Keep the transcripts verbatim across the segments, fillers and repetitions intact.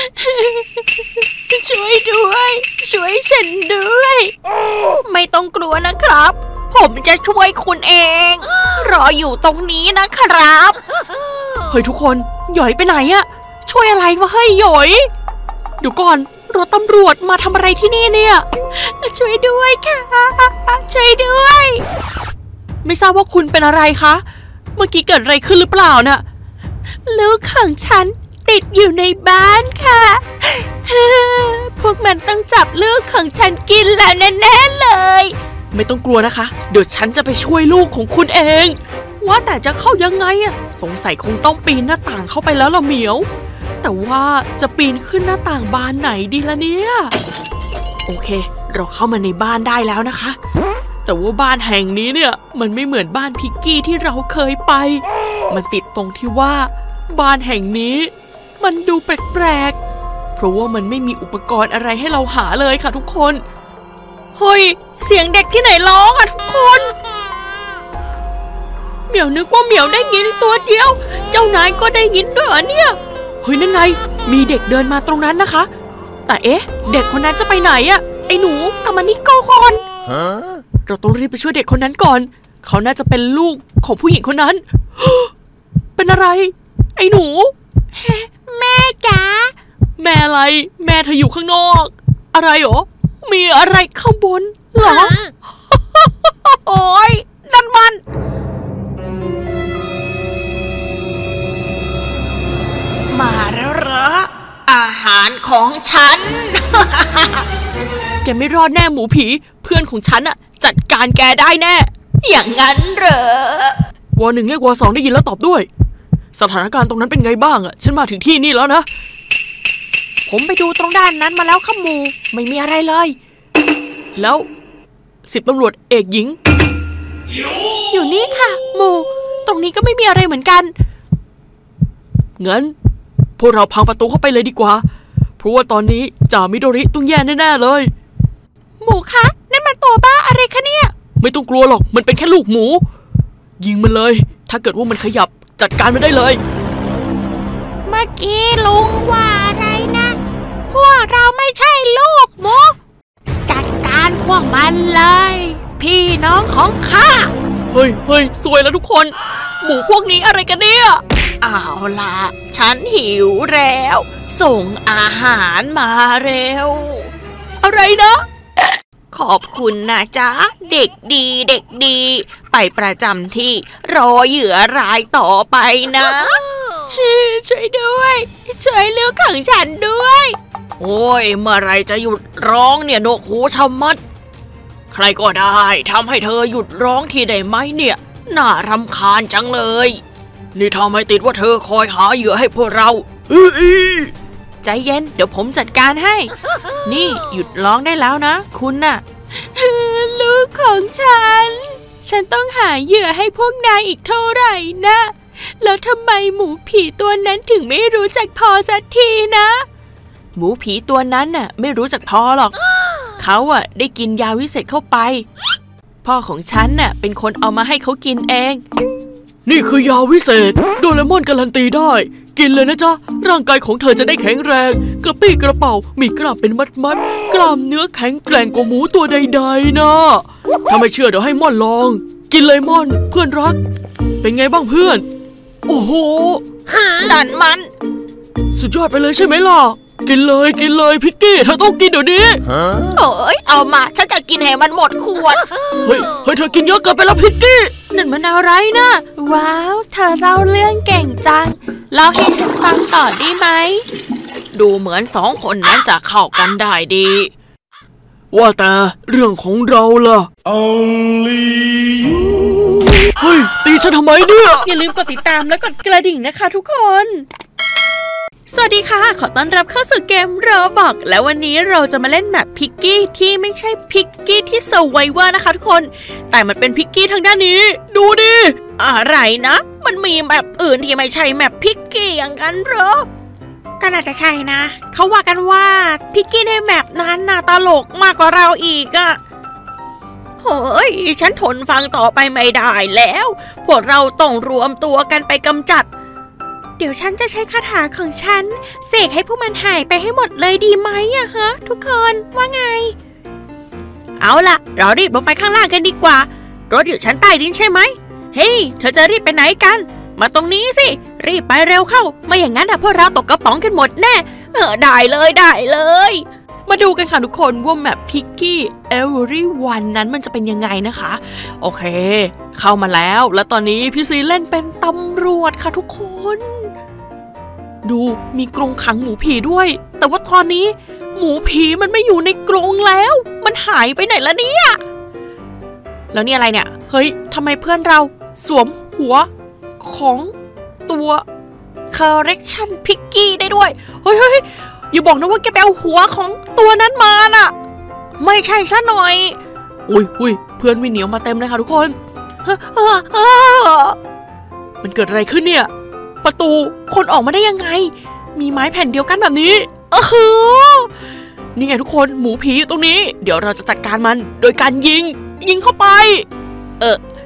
ช่วยด้วยช่วยฉันด้วยไม่ต้องกลัวนะครับผมจะช่วยคุณเองรออยู่ตรงนี้นะครับเฮ้ยทุกคนหยอยไปไหนอะช่วยอะไรวะเฮ้ยหยอยเดี๋ยวก่อนรถตำรวจมาทำอะไรที่นี่เนี่ยช่วยด้วยค่ะช่วยด้วยไม่ทราบว่าคุณเป็นอะไรคะเมื่อกี้เกิดอะไรขึ้นหรือเปล่าน่ะลูกของฉันติดอยู่ในบ้านค่ะพวกมันต้องจับลูกของฉันกินแล้วแน่ๆเลยไม่ต้องกลัวนะคะเดี๋ยวฉันจะไปช่วยลูกของคุณเองว่าแต่จะเข้ายังไงอะสงสัยคงต้องปีนหน้าต่างเข้าไปแล้วล่ะเหมียวแต่ว่าจะปีนขึ้นหน้าต่างบานไหนดีล่ะเนี่ยโอเคเราเข้ามาในบ้านได้แล้วนะคะแต่ว่าบ้านแห่งนี้เนี่ยมันไม่เหมือนบ้านพิกกี้ที่เราเคยไปมันติดตรงที่ว่าบ้านแห่งนี้มันดูแปลกๆเพราะว่ามันไม่มีอุปกรณ์อะไรให้เราหาเลยค่ะทุกคนเฮ้ยเสียงเด็กที่ไหนร้องอ่ะทุกคนเหมียวนึกว่าเหมียวได้ยินตัวเดียวเจ้านายก็ได้ยินด้วยเนี่ยเฮ้ยนั่นไงมีเด็กเดินมาตรงนั้นนะคะแต่เอ๊ะเด็กคนนั้นจะไปไหนอ่ะไอ้หนูกลับมานี่ก่อนเราต้องรีบไปช่วยเด็กคนนั้นก่อนเขาน่าจะเป็นลูกของผู้หญิงคนนั้นเป็นอะไรไอ้หนูแม่จ๋าแม่อะไรแม่เธออยู่ข้างนอกอะไรหรอมีอะไรข้างบนเหรอโอ๊ยนั่นมันมาแล้วเหรออาหารของฉัน แกไม่รอดแน่หมูผีเพื่อนของฉันอะจัดการแกได้แน่อย่างนั้นเหรอวอหนึ่งเรียกวอสองได้ยินแล้วตอบด้วยสถานการณ์ตรงนั้นเป็นไงบ้างอะฉันมาถึงที่นี่แล้วนะผมไปดูตรงด้านนั้นมาแล้วค่ะหมูไม่มีอะไรเลยแล้วสิบตำรวจเอกหญิงอยู่นี่ค่ะหมูตรงนี้ก็ไม่มีอะไรเหมือนกันงั้นพวกเราพังประตูเข้าไปเลยดีกว่าเพราะว่าตอนนี้จ่ามิโดริต้องแย่แน่ๆเลยหมูคะนั่นมันตัวบ้าอะไรคะเนี่ยไม่ต้องกลัวหรอกมันเป็นแค่ลูกหมูยิงมันเลยถ้าเกิดว่ามันขยับจัดการมันได้เลยเมื่อกี้ลุงว่าอะไรนะพวกเราไม่ใช่ลูกหมูจัดการพวกมันเลยพี่น้องของข้าเฮ้ยเฮ้ยสวยแล้วทุกคนหมูพวกนี้อะไรกันเนี่ยเอาล่ะฉันหิวแล้วส่งอาหารมาเร็วอะไรนะขอบคุณนะจ๊ะเด็กดีเด็กดีไปประจำที่รอเหยื่อรายต่อไปนะช่วยด้วยช่วยลูกของฉันด้วยโอ้ยเมื่อไรจะหยุดร้องเนี่ยนกหูชะมัดใครก็ได้ทำให้เธอหยุดร้องทีได้ไหมเนี่ยน่ารำคาญจังเลยนี่ทำไมติดว่าเธอคอยหาเหยื่อให้พวกเราใจเย็นเดี๋ยวผมจัดการให้นี่หยุดร้องได้แล้วนะคุณน่ะลูกของฉันฉันต้องหาเหยื่อให้พวกนายอีกเท่าไหร่นะแล้วทำไมหมูผีตัวนั้นถึงไม่รู้จักพอสักทีนะหมูผีตัวนั้นน่ะไม่รู้จักพอหรอกเขาอ่ะได้กินยาวิเศษเข้าไปพ่อของฉันน่ะเป็นคนเอามาให้เขากินเองนี่คือยาวิเศษโดเรมอนการันตีได้กินเลยนะจ๊ะร่างกายของเธอจะได้แข็งแรงกระปี้กระเป๋ามีกล้ามเป็นมัดๆกล้ามเนื้อแข็งแกร่งกว่าหมูตัวใดๆนะถ้าไม่เชื่อเดี๋ยวให้ม่อนลองกินเลยม่อนเพื่อนรักเป็นไงบ้างเพื่อนโอ้โหนั่นมันสุดยอดไปเลยใช่ไหมล่ะกินเลยกินเลยพิกกี้เธอต้องกินเดี๋ยวนี้เอ้ยเอามาฉันจะกินให้มันหมดขวดเฮ้ยเฮ้ยเธอกินเยอะเกินไปแล้วพิกกี้นั่นมันอะไรนะว้าวเธอเล่าเรื่องเก่งจังเล่าให้ฉันฟังต่อได้ไหมดูเหมือนสองคนนั้นจะเข้ากันได้ดีว่าแต่เรื่องของเราล่ะ Only you เฮ้ยตีฉันทำไมเนี่ยอย่าลืมกดติดตามและกดกระดิ่งนะคะทุกคนสวัสดีค่ะขอต้อนรับเข้าสู่เกมโรบ็อกและวันนี้เราจะมาเล่นแมปพิกกี้ที่ไม่ใช่พิกกี้ที่เซอร์ไวเวอร์นะคะทุกคนแต่มันเป็นพิกกี้ทางด้านนี้ดูดิอะไรนะมันมีแมปอื่นที่ไม่ใช่แมปพิกกี้อย่างนั้นเหรอก็น่าจะใช่นะเขาว่ากันว่าพิกกี้ในแมปนั้นน่ะตลกมากกว่าเราอีกอะเฮ้ยฉันทนฟังต่อไปไม่ได้แล้วพวกเราต้องรวมตัวกันไปกำจัดเดี๋ยวฉันจะใช้คาถาของฉันเสกให้พวกมันหายไปให้หมดเลยดีไหมอะฮะทุกคนว่าไงเอาล่ะเรารีบลงไปข้างล่างกันดีกว่ารถอยู่ชั้นใต้ดินใช่ไหมเฮ้ยเธอจะรีบไปไหนกันมาตรงนี้สิรีบไปเร็วเข้าไม่อย่างนั้นอะพวกเราตกกระป๋องกันหมดแน่เออได้เลยได้เลยมาดูกันค่ะทุกคนว่าแมปพิกกี้เอเวอรี่วันนั้นมันจะเป็นยังไงนะคะโอเคเข้ามาแล้วแล้วตอนนี้พี่ซีเล่นเป็นตำรวจค่ะทุกคนดูมีกรงขังหมูผีด้วยแต่ว่าตอนนี้หมูผีมันไม่อยู่ในกรงแล้วมันหายไปไหนแล้วเนี่ยแล้วนี่อะไรเนี่ยเฮ้ยทำไมเพื่อนเราสวมหัวของตัว correction picky ได้ด้วยเฮ้ยเฮ้ยอย่าบอกนะว่าแกไปเอาหัวของตัวนั้นมาน่ะไม่ใช่ซะหน่อยอุ้ยอุ้ยเพื่อนวิ่งหนีออกมาเต็มเลยค่ะทุกคนมันเกิดอะไรขึ้นเนี่ยประตูคนออกมาได้ยังไงมีไม้แผ่นเดียวกันแบบนี้เออนี่ไงทุกคนหมูผีอยู่ตรงนี้เดี๋ยวเราจะจัดการมันโดยการยิงยิงเข้าไปเอ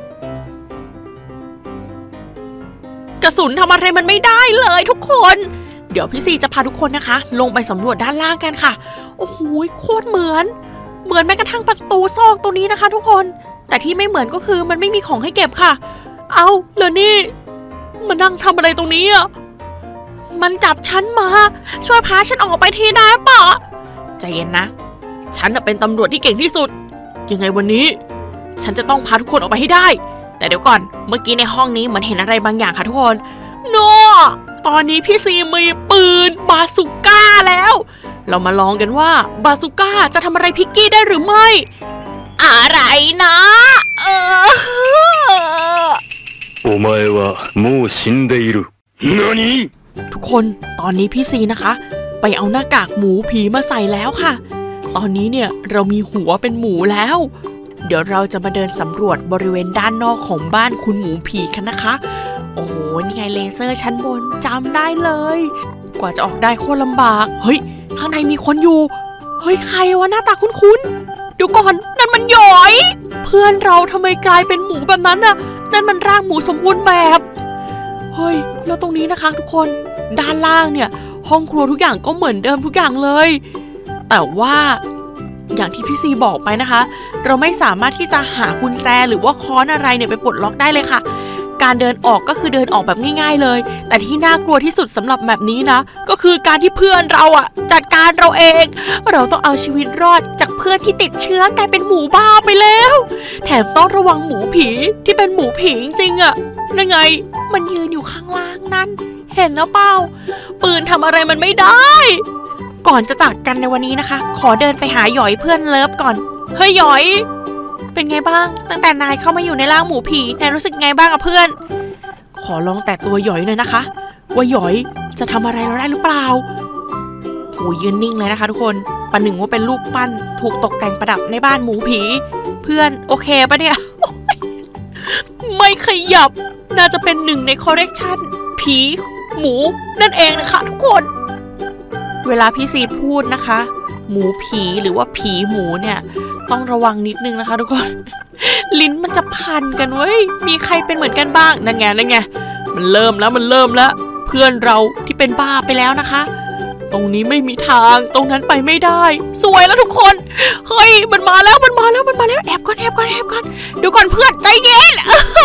อกระสุนทำอะไรมันไม่ได้เลยทุกคนเดี๋ยวพี่ซีจะพาทุกคนนะคะลงไปสำรวจด้านล่างกันค่ะโอ้โหโคตรเหมือนเหมือนแม้กระทั่งประตูซอกตัวนี้นะคะทุกคนแต่ที่ไม่เหมือนก็คือมันไม่มีของให้เก็บค่ะเอาแล้วนี่มันนั่งทำอะไรตรงนี้อ่ะมันจับฉันมาช่วยพาฉันออกไปทีได้ปะใจเย็นนะฉันเป็นตำรวจที่เก่งที่สุดยังไงวันนี้ฉันจะต้องพาทุกคนออกไปให้ได้แต่เดี๋ยวก่อนเมื่อกี้ในห้องนี้เหมือนเห็นอะไรบางอย่างค่ะทุกคนโน่ตอนนี้พี่ซีมีปืนบาซูก้าแล้วเรามาลองกันว่าบาซูก้าจะทำอะไรพิกกี้ได้หรือไม่อะไรนะเออโอ前はもう死んでいる何ทุกคนตอนนี้พี่ซีนะคะไปเอาหน้ากากหมูผีมาใส่แล้วค่ะตอนนี้เนี่ยเรามีหัวเป็นหมูแล้วเดี๋ยวเราจะมาเดินสำรวจบริเวณด้านนอกของบ้านคุณหมูผีกันนะคะโอ้โหนี่ไงเลเซอร์ชั้นบนจำได้เลยกว่าจะออกได้โคตรลำบากเฮ้ยข้างในมีคนอยู่เฮ้ยใครวะหน้าตาคุ้นๆดูก่อนนั่นมันหยอยเพื่อนเราทำไมกลายเป็นหมูแบบนั้นน่ะนั่นมันร่างหมูสมบูรณ์แบบเฮ้ยแล้วตรงนี้นะคะทุกคนด้านล่างเนี่ยห้องครัวทุกอย่างก็เหมือนเดิมทุกอย่างเลยแต่ว่าอย่างที่พี่ซีบอกไปนะคะเราไม่สามารถที่จะหากุญแจหรือว่าค้อนอะไรเนี่ยไปปลดล็อกได้เลยค่ะการเดินออกก็คือเดินออกแบบง่ายๆเลยแต่ที่น่ากลัวที่สุดสำหรับแบบนี้นะก็คือการที่เพื่อนเราอ่ะจัดการเราเองเราต้องเอาชีวิตรอดจากเพื่อนที่ติดเชื้อกลายเป็นหมูบ้าไปแล้วแถมต้องระวังหมูผีที่เป็นหมูผีจริงๆอ่ะนั่นไงมันยืนอยู่ข้างล่างนั่นเห็นแล้วเปล่าปืนทำอะไรมันไม่ได้ก่อนจะจากกันในวันนี้นะคะขอเดินไปหาหยอยเพื่อนเลิฟก่อนเฮ้ยหยอยเป็นไงบ้างตั้งแต่นายเข้ามาอยู่ในร่างหมูผีนายรู้สึกไงบ้างอะเพื่อนขอลองแต่ตัวหยอยหน่อยนะคะว่าหยอยจะทำอะไรเราได้หรือเปล่าโหยืนนิ่งเลยนะคะทุกคนประหนึ่งว่าเป็นรูปปั้นถูกตกแต่งประดับในบ้านหมูผีเพื่อนโอเคปะเนี่ยไม่ขยับน่าจะเป็นหนึ่งในคอลเลกชันผีหมูนั่นเองนะคะทุกคนเวลาพี่ซีพูดนะคะหมูผีหรือว่าผีหมูเนี่ยต้องระวังนิดนึงนะคะทุกคนลิ้นมันจะพันกันเว้ยมีใครเป็นเหมือนกันบ้างนั่นไงนั่นไงมันเริ่มแล้วมันเริ่มแล้วเพื่อนเราที่เป็นบ้าไปแล้วนะคะตรงนี้ไม่มีทางตรงนั้นไปไม่ได้สวยแล้วทุกคนเฮ้ยมันมาแล้วมันมาแล้วมันมาแล้วแอบก่อนแอบก่อนแอบก่อนเดี๋ยวก่อนเพื่อนใจเย็น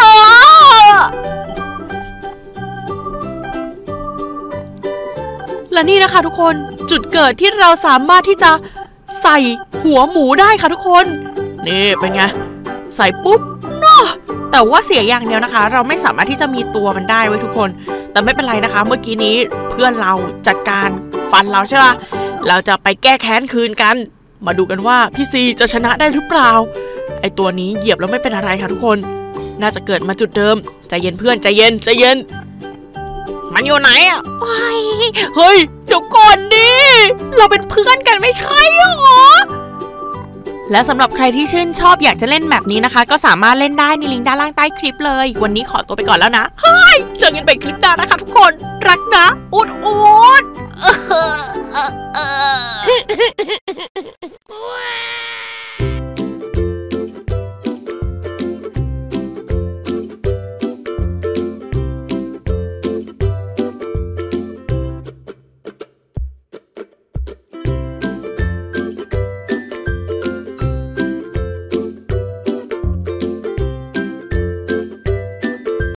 และนี่นะคะทุกคนจุดเกิดที่เราสามารถที่จะใส่หัวหมูได้ค่ะทุกคนนี่เป็นไงใส่ปุ๊บเนาะแต่ว่าเสียอย่างเดียวนะคะเราไม่สามารถที่จะมีตัวมันได้ไว้ทุกคนแต่ไม่เป็นไรนะคะเมื่อกี้นี้เพื่อนเราจัดการฟันเราใช่ป่ะเราจะไปแก้แค้นคืนกันมาดูกันว่าพี่ซีจะชนะได้หรือเปล่าไอตัวนี้เหยียบแล้วไม่เป็นอะไรค่ะทุกคนน่าจะเกิดมาจุดเดิมใจเย็นเพื่อนใจเย็นใจเย็นมันอยู่ไหนอ่ะเฮ้ยเดี๋ยวก่อนดิเราเป็นเพื่อนกันไม่ใช่หรอและสำหรับใครที่ชื่นชอบอยากจะเล่นแบบนี้นะคะก็สามารถเล่นได้ในลิงก์ด้านล่างใต้คลิปเลยวันนี้ขอตัวไปก่อนแล้วนะเฮ้ยเจอกันไปคลิปหน้านะคะทุกคนรักนะอุดอุด